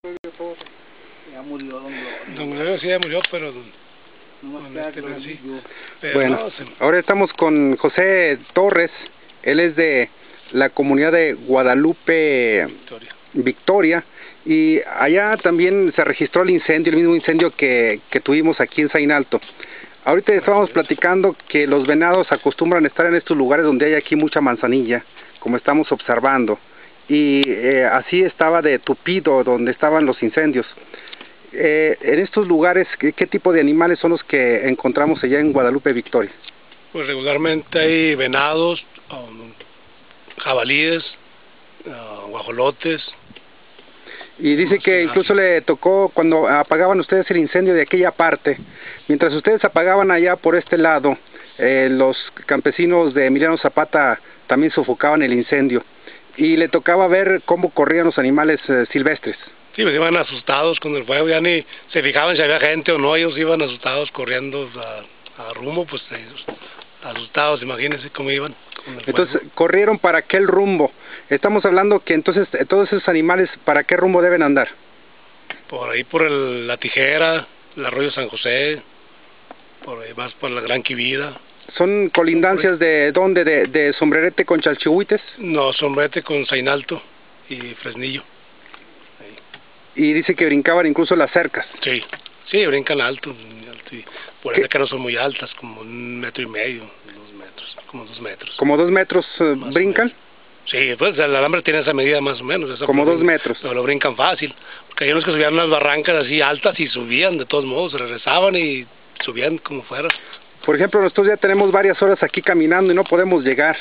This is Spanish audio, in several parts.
Ya murió Don Gregorio sí ya murió, pero sí. Bueno, ahora estamos con José Torres. Él es de la comunidad de Guadalupe Victoria, y allá también se registró el incendio, el mismo incendio que tuvimos aquí en Zainalto. Ahorita estábamos platicando que los venados acostumbran a estar en estos lugares donde hay aquí mucha manzanilla, como estamos observando, y así estaba de tupido donde estaban los incendios. En estos lugares, ¿qué tipo de animales son los que encontramos allá en Guadalupe Victoria? Pues regularmente hay venados, jabalíes, guajolotes. Y dice que incluso le tocó cuando apagaban ustedes el incendio de aquella parte, mientras ustedes apagaban allá por este lado, los campesinos de Emiliano Zapata también sofocaban el incendio, y le tocaba ver cómo corrían los animales silvestres. Sí, pues iban asustados con el fuego, ya ni se fijaban si había gente o no, ellos iban asustados corriendo a rumbo, pues ellos asustados, imagínense cómo iban. Entonces corrieron para aquel rumbo. Estamos hablando que entonces todos esos animales, ¿para qué rumbo deben andar? Por ahí por la Tijera, el arroyo San José, por ahí más por la Gran Quivida. ¿Son colindancias de dónde? ¿De Sombrerete con Chalchihuites? No, Sombrerete con Zainalto y Fresnillo. Ahí. Y dice que brincaban incluso las cercas. Sí, sí, brincan alto y por ahí que no son muy altas, como 1,5 metros, 2 metros, como 2 metros. ¿Como 2 metros brincan? Sí, pues el alambre tiene esa medida más o menos. Como 2 metros. Pero lo brincan fácil, porque hay unos que subían unas barrancas así altas y subían de todos modos, regresaban y subían como fuera. Por ejemplo, nosotros ya tenemos varias horas aquí caminando y no podemos llegar.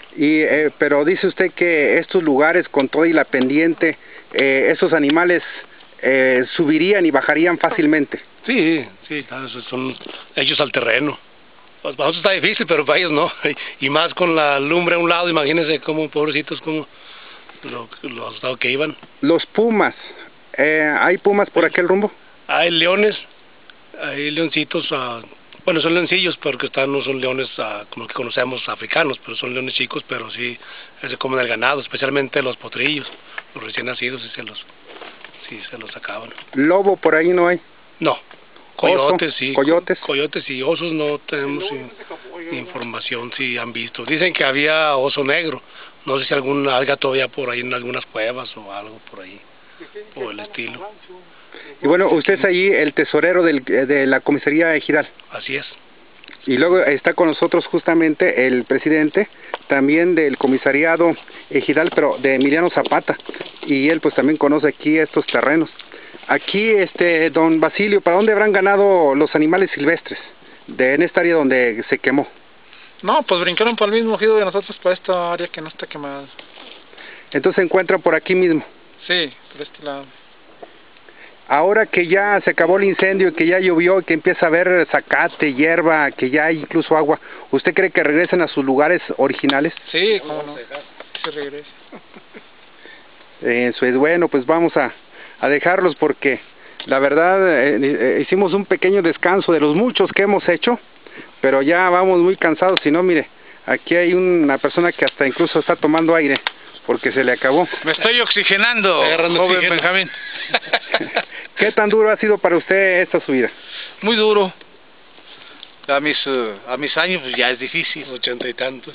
Pero dice usted que estos lugares con todo y la pendiente, esos animales subirían y bajarían fácilmente. Sí, sí, son hechos al terreno. Para nosotros está difícil, pero para ellos no. Y más con la lumbre a un lado, imagínense cómo, pobrecitos, cómo lo asustados que iban. Los pumas, ¿hay pumas por aquel rumbo? Hay leones, hay leoncitos, bueno, son leoncillos porque no son leones como que conocemos africanos, pero son leones chicos, pero sí se comen el ganado, especialmente los potrillos, los recién nacidos, sí se los sacaban. ¿Lobo por ahí no hay? No. Coyotes, sí. Coyotes y osos no tenemos información si han visto. Dicen que había oso negro. No sé si haya todavía por ahí en algunas cuevas o algo por ahí, o el estilo. Y bueno, usted es allí el tesorero de la comisaría ejidal. Así es. Y luego está con nosotros justamente el presidente también del comisariado ejidal, pero de Emiliano Zapata. Y él pues también conoce aquí estos terrenos. Aquí, don Basilio, ¿para dónde habrán ganado los animales silvestres en esta área donde se quemó? No, pues brincaron por el mismo ejido de nosotros, para esta área que no está quemada. Entonces se encuentran por aquí mismo. Sí, por este lado. Ahora que ya se acabó el incendio, que ya llovió, que empieza a haber zacate, hierba, que ya hay incluso agua, ¿usted cree que regresen a sus lugares originales? Sí, cómo no, se regresa. Eso es bueno, pues vamos a dejarlos porque la verdad hicimos un pequeño descanso de los muchos que hemos hecho, pero ya vamos muy cansados. Si no, mire, aquí hay una persona que hasta incluso está tomando aire porque se le acabó. Me estoy oxigenando, joven Benjamín. ¿Qué tan duro ha sido para usted esta subida? Muy duro. A mis años pues ya es difícil. 80 y tantos.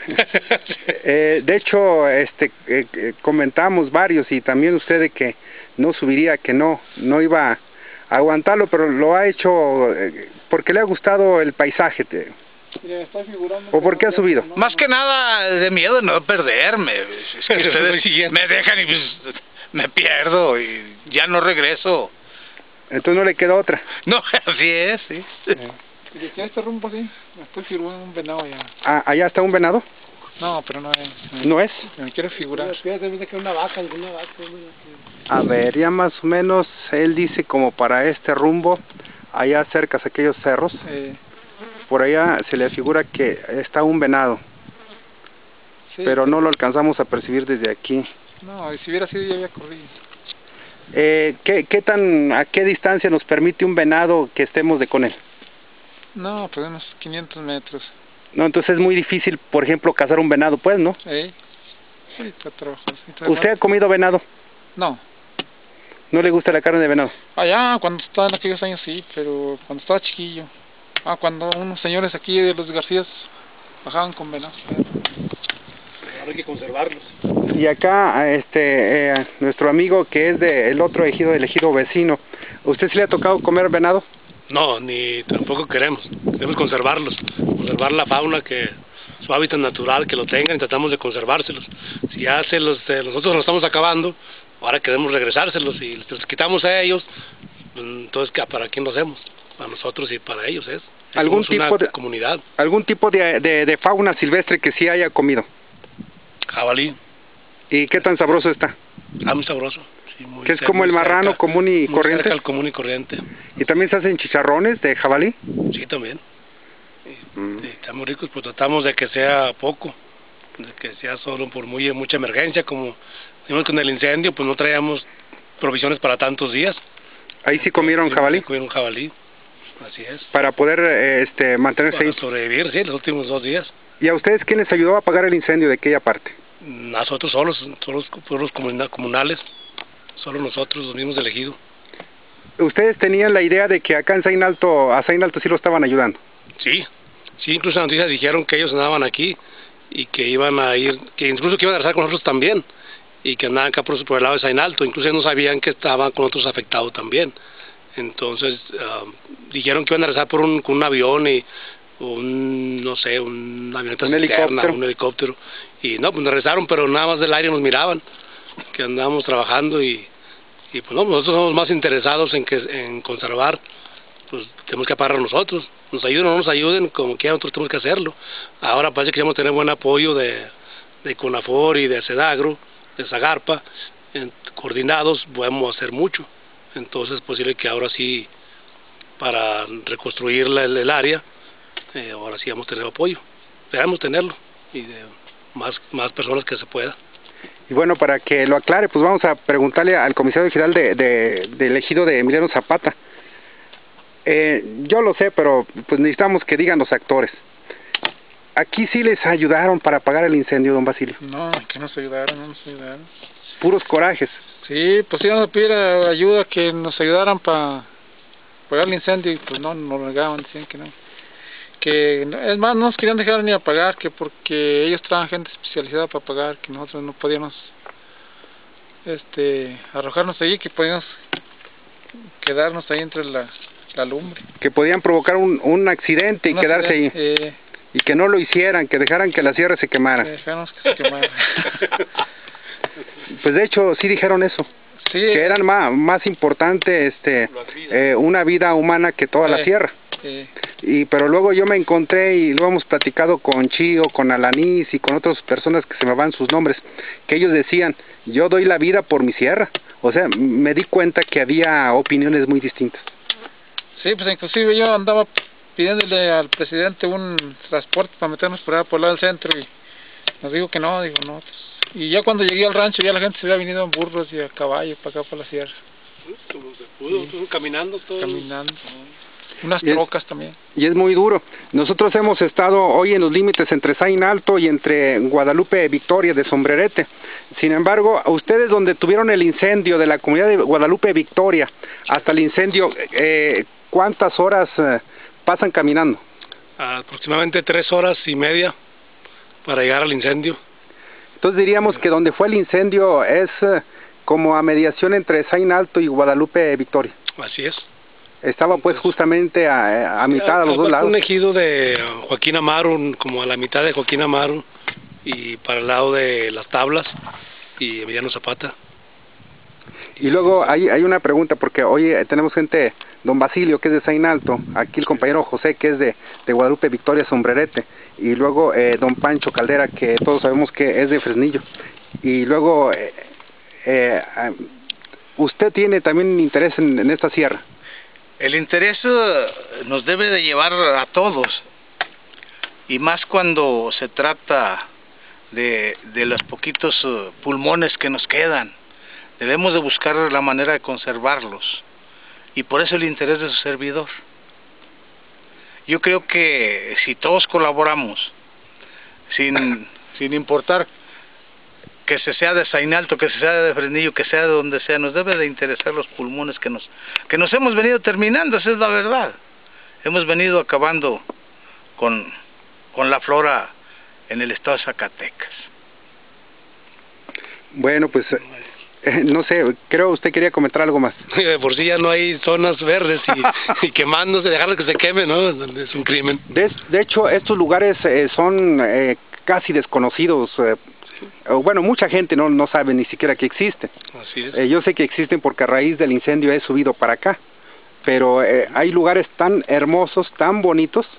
De hecho, comentamos varios y también usted de que no subiría, que no iba a aguantarlo, pero lo ha hecho porque le ha gustado el paisaje. ¿O por qué ha subido? Más que nada de miedo de no perderme. Es que ustedes me dejan y pues me pierdo y ya no regreso. Entonces no le queda otra. No, así es, sí. Y de este rumbo sí, me estoy figurando un venado allá. Ah, ¿allá está un venado? No, pero no es. ¿No es? Me quiero figurar. Una vaca, alguna vaca. A ver, ya más o menos, él dice como para este rumbo, allá cerca de aquellos cerros, por allá se le figura que está un venado, sí, pero no lo alcanzamos a percibir desde aquí. No, y si hubiera sido ya había corrido. ¿A qué distancia nos permite un venado que estemos con él? No, pues unos 500 metros. No, entonces es muy difícil, por ejemplo, cazar un venado, pues, ¿no? Sí, está trabajoso. ¿Usted ha comido venado? No. ¿No le gusta la carne de venado? Allá, cuando estaba en aquellos años sí, pero cuando estaba chiquillo. Cuando unos señores aquí de los Garcías bajaban con venado. Ahora hay que conservarlos. Y acá, nuestro amigo que es del otro ejido, del ejido vecino, ¿usted sí le ha tocado comer venado? No, ni tampoco queremos. Queremos conservarlos, conservar la fauna, que su hábitat natural, que lo tengan, y tratamos de conservárselos. Si ya nosotros los estamos acabando, ahora queremos regresárselos y los quitamos a ellos, entonces ¿para quién lo hacemos? Para nosotros y para ellos es. ¿Algún tipo de comunidad? ¿Algún tipo de fauna silvestre que sí haya comido? Jabalí. ¿Y qué tan sabroso está? Muy sabroso. Sí, que es como el marrano común y corriente. Cerca al común y corriente. ¿Y también se hacen chicharrones de jabalí? Sí, también. Estamos ricos, pues tratamos de que sea poco, de que sea solo por mucha emergencia, como vimos con el incendio, pues no traíamos provisiones para tantos días. ¿Ahí sí comieron jabalí? Comieron jabalí, así es. Para poder mantenerse para ahí. Sobrevivir, sí, los últimos 2 días. ¿Y a ustedes quién les ayudó a apagar el incendio de aquella parte? Nosotros solos, los comunales, solo nosotros, los mismos del ejido. ¿Ustedes tenían la idea de que acá en Zain Alto, a Zain Alto sí lo estaban ayudando? Sí, incluso en las noticias dijeron que ellos andaban aquí y que iban a ir, que incluso que iban a regresar con nosotros también, y que andaban acá por el lado de Zain Alto, incluso ellos no sabían que estaban con otros afectados también. Entonces dijeron que iban a regresar con un avión y una avioneta cisterna, un helicóptero, y no, pues nos regresaron, pero nada más del aire nos miraban, que andábamos trabajando y pues no, nosotros somos más interesados en conservar, pues tenemos que apagar nosotros, nos ayuden o no nos ayuden, como quiera nosotros tenemos que hacerlo. Ahora parece que vamos a tener buen apoyo de CONAFOR y de SEDAGRO, de Zagarpa, coordinados podemos hacer mucho. Entonces es posible que ahora sí, para reconstruir el área, ahora sí vamos a tener apoyo, esperamos tenerlo, y de más personas que se pueda. Y bueno, para que lo aclare, pues vamos a preguntarle al comisario general del ejido de Emiliano Zapata. Yo lo sé, pero pues necesitamos que digan los actores. ¿Aquí sí les ayudaron para apagar el incendio, don Basilio? No, que nos ayudaron, no nos ayudaron. Puros corajes. Sí, pues íbamos a pedir ayuda, que nos ayudaran para apagar el incendio, y pues no, nos negaban, decían que no. Que es más, no nos querían dejar ni apagar, que porque ellos traen gente especializada para apagar, que nosotros no podíamos arrojarnos allí, que podíamos quedarnos ahí entre la lumbre. Que podían provocar un accidente y quedarse ahí. Y que no lo hicieran, que dejaran que la sierra se quemara. Que dejáramos que se quemara. Pues de hecho sí dijeron eso. Sí, que eran más importante una vida humana que toda la sierra. Pero luego yo me encontré, y lo hemos platicado con Chío, con Alanís y con otras personas que se me van sus nombres, que ellos decían, yo doy la vida por mi sierra. O sea, me di cuenta que había opiniones muy distintas. Sí, pues inclusive yo andaba pidiéndole al presidente un transporte para meternos por allá por el lado del centro, y nos dijo que no, digo no. Y ya cuando llegué al rancho ya la gente se había venido en burros y a caballo para acá por la sierra. Como se pudo, sí. Caminando todo. Caminando. Unas trocas también. Y es muy duro. Nosotros hemos estado hoy en los límites entre Zain Alto y entre Guadalupe Victoria de Sombrerete. Sin embargo, ustedes donde tuvieron el incendio de la comunidad de Guadalupe Victoria hasta el incendio, ¿cuántas horas pasan caminando? Aproximadamente 3 horas y media para llegar al incendio. Entonces diríamos que donde fue el incendio es como a mediación entre Zain Alto y Guadalupe Victoria. Así es. Estaba pues justamente a mitad, a los dos lados. Un ejido de Joaquín Amaro, como a la mitad de Joaquín Amaro, y para el lado de Las Tablas y Emiliano Zapata. Y luego hay una pregunta, porque hoy tenemos gente, don Basilio, que es de Zain Alto, aquí el compañero José, que es de Guadalupe Victoria Sombrerete, y luego don Pancho Caldera, que todos sabemos que es de Fresnillo. Y luego usted tiene también interés en esta sierra. El interés nos debe de llevar a todos, y más cuando se trata de los poquitos pulmones que nos quedan. Debemos de buscar la manera de conservarlos, y por eso el interés de su servidor. Yo creo que si todos colaboramos, sin importar que se sea de Zainalto, que se sea de Fresnillo, que sea de donde sea, nos debe de interesar los pulmones que nos hemos venido terminando, esa es la verdad. Hemos venido acabando con la flora en el estado de Zacatecas. Bueno, pues no sé, creo usted quería comentar algo más. Por si ya no hay zonas verdes y quemándose, dejarlo que se queme, ¿no? Es un crimen. De hecho, estos lugares son casi desconocidos. Bueno, mucha gente no sabe ni siquiera que existen. Así es. Yo sé que existen porque a raíz del incendio he subido para acá. Pero hay lugares tan hermosos, tan bonitos,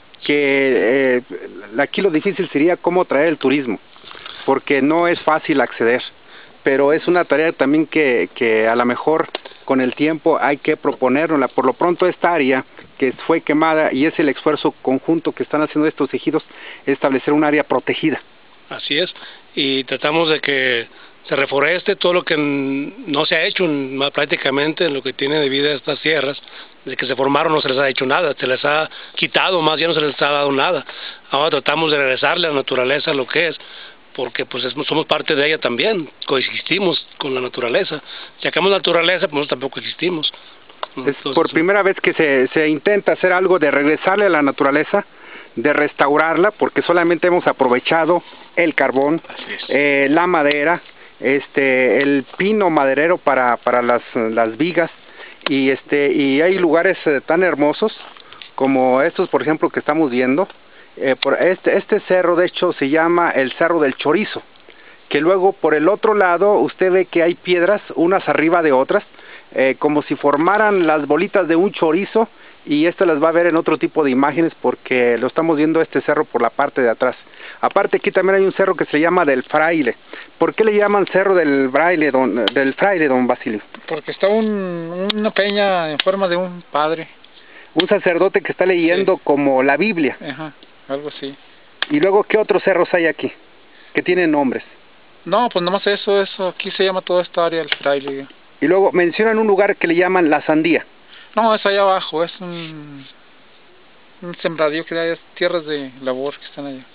que aquí lo difícil sería cómo traer el turismo, porque no es fácil acceder. Pero es una tarea también que a lo mejor con el tiempo hay que proponerla. Por lo pronto esta área que fue quemada, y es el esfuerzo conjunto que están haciendo estos ejidos, es establecer un área protegida. Así es, y tratamos de que se reforeste todo lo que no se ha hecho prácticamente en lo que tiene de vida estas tierras. Desde que se formaron no se les ha hecho nada, se les ha quitado más, ya no se les ha dado nada. Ahora tratamos de regresarle a la naturaleza lo que es, porque pues somos parte de ella también, coexistimos con la naturaleza. Si sacamos la naturaleza, pues nosotros tampoco existimos. Entonces, es por primera vez que se intenta hacer algo de regresarle a la naturaleza, de restaurarla, porque solamente hemos aprovechado el carbón, la madera, el pino maderero para las vigas, y hay lugares tan hermosos como estos, por ejemplo, que estamos viendo. Por este cerro, de hecho, se llama el Cerro del Chorizo, que luego por el otro lado usted ve que hay piedras unas arriba de otras, como si formaran las bolitas de un chorizo, y esto las va a ver en otro tipo de imágenes porque lo estamos viendo este cerro por la parte de atrás. Aparte aquí también hay un cerro que se llama del Fraile. ¿Por qué le llaman Cerro del Fraile, don Basilio? Porque está una peña en forma de un padre. Un sacerdote que está leyendo como la Biblia. Ajá, algo así. Y luego, ¿qué otros cerros hay aquí? Que tienen nombres. No, pues nomás eso, aquí se llama toda esta área el Fraile. Y luego mencionan un lugar que le llaman La Sandía. No, es allá abajo, es un sembradío que hay, tierras de labor que están allá.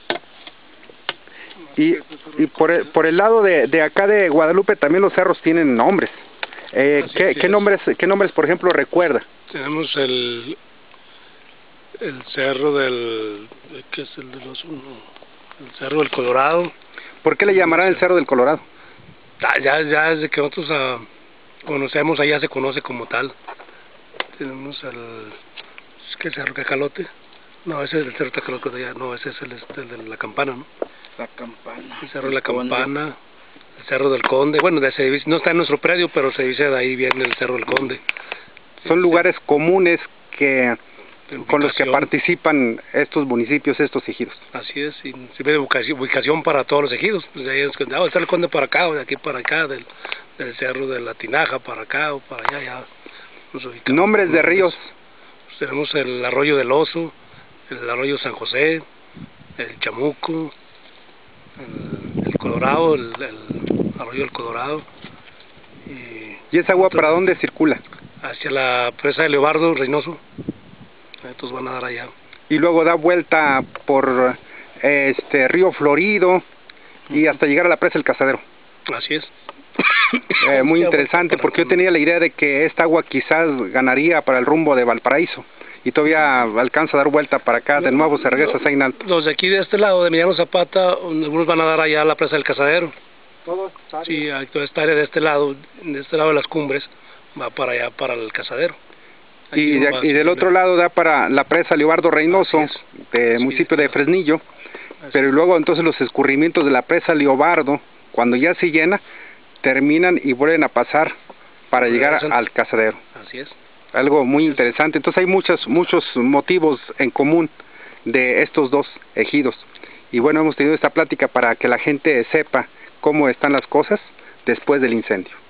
Y por el lado de acá de Guadalupe también los cerros tienen nombres. ¿Qué nombres, por ejemplo, recuerda? Tenemos el cerro ¿qué es el de los uno? El Cerro del Colorado. ¿Por qué le llamarán el Cerro del Colorado? Ya desde que nosotros conocemos, allá se conoce como tal. Tenemos ¿qué Cerro Cacalote? No, ese es el Cerro Cacalote de allá. No, ese es el de la Campana, ¿no? La Campana. El Cerro de la Campana, el Cerro del Conde. Bueno, no está en nuestro predio, pero se dice de ahí viene el Cerro del Conde. Son lugares comunes con los que participan estos municipios, estos ejidos. Así es, y sirve de ubicación para todos los ejidos. Pues de ahí está el Conde para acá, o de aquí para acá, del Cerro de la Tinaja para acá o para allá, ya. Nombres de ríos. Pues tenemos el Arroyo del Oso, el Arroyo San José, el Chamuco, el Colorado, el Arroyo del Colorado. ¿Y esa agua para dónde circula? Hacia la presa de Leobardo Reynoso. Estos van a dar allá. Y luego da vuelta por Río Florido y hasta llegar a la presa del Cazadero. Así es. Muy interesante, porque yo tenía la idea de que esta agua quizás ganaría para el rumbo de Valparaíso y todavía alcanza a dar vuelta para acá, de nuevo se regresa a Zainalto. Los de aquí de este lado, de Emiliano Zapata, algunos van a dar allá a la presa del Cazadero. Sí, toda esta área de este lado de las cumbres, va para allá, para el Cazadero. Y del otro lado da para la presa Leobardo Reynoso, del municipio de Fresnillo, pero luego entonces los escurrimientos de la presa Leobardo, cuando ya se llena, terminan y vuelven a pasar para llegar al Cazadero. Así es. Algo muy interesante. Entonces hay muchos motivos en común de estos dos ejidos. Y bueno, hemos tenido esta plática para que la gente sepa cómo están las cosas después del incendio.